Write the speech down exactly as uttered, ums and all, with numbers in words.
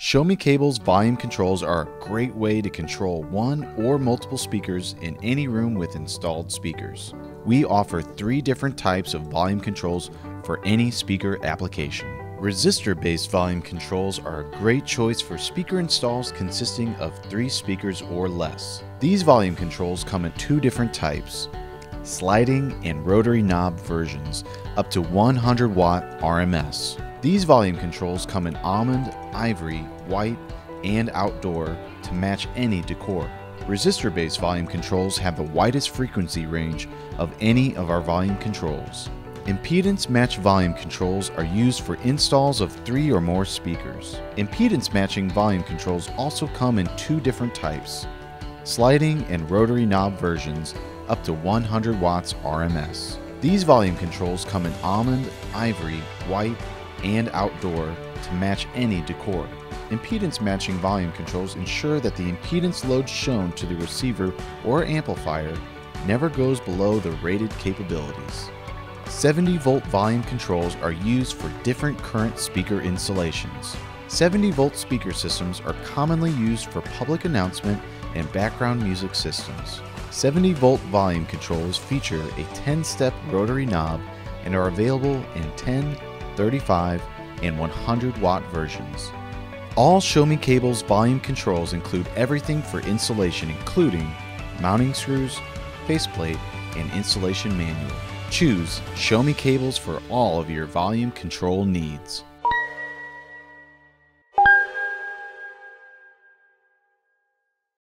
Show Me Cable's volume controls are a great way to control one or multiple speakers in any room with installed speakers. We offer three different types of volume controls for any speaker application. Resistor-based volume controls are a great choice for speaker installs consisting of three speakers or less. These volume controls come in two different types: sliding and rotary knob versions, up to one hundred watt R M S. These volume controls come in almond, ivory, white, and outdoor to match any decor. Resistor-based volume controls have the widest frequency range of any of our volume controls. Impedance match volume controls are used for installs of three or more speakers. Impedance matching volume controls also come in two different types: sliding and rotary knob versions, up to one hundred watts R M S. These volume controls come in almond, ivory, white, and outdoor to match any decor. Impedance matching volume controls ensure that the impedance load shown to the receiver or amplifier never goes below the rated capabilities. seventy volt volume controls are used for different current speaker installations. seventy volt speaker systems are commonly used for public announcement and background music systems. seventy volt volume controls feature a ten step rotary knob and are available in ten, thirty-five, and one hundred watt versions. All Show Me Cable's volume controls include everything for installation, including mounting screws, faceplate, and installation manual. Choose Show Me Cables for all of your volume control needs.